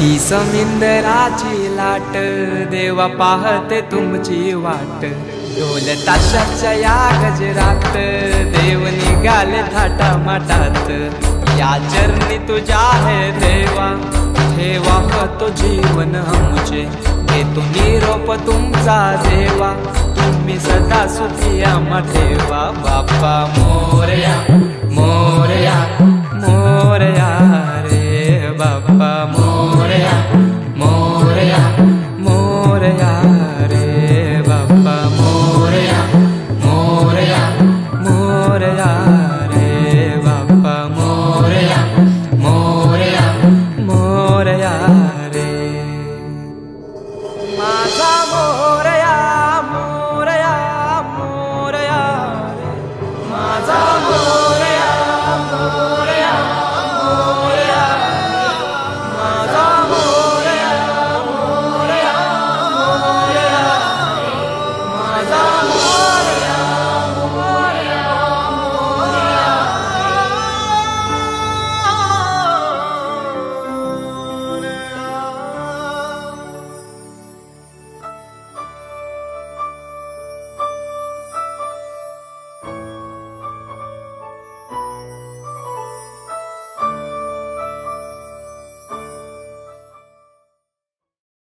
ही समिंदराची लाट देवा पाहते तुमची वाट। ढोल ताशाच्या या गजरात देव निघाले थाटा माटात। या चरणी तुझ्या है देवा ठेवा तो जीवन आमचे। घेतो निरोप तुमचा देवा तुम्ही सदा सुखी आम्हा ठेवा। बाप्पा मोरया मोरया मोरया रे बाप्पा मोरया मोरया मोरया रे बाप्पा मोरया मोरया मोरया रे बाप्पा मोरया मोरया मोरया रे माझा मोरया मोरया मोरया रे माझा मोरया मोरया मोरया माझा मोरया मोरया मोरया माझा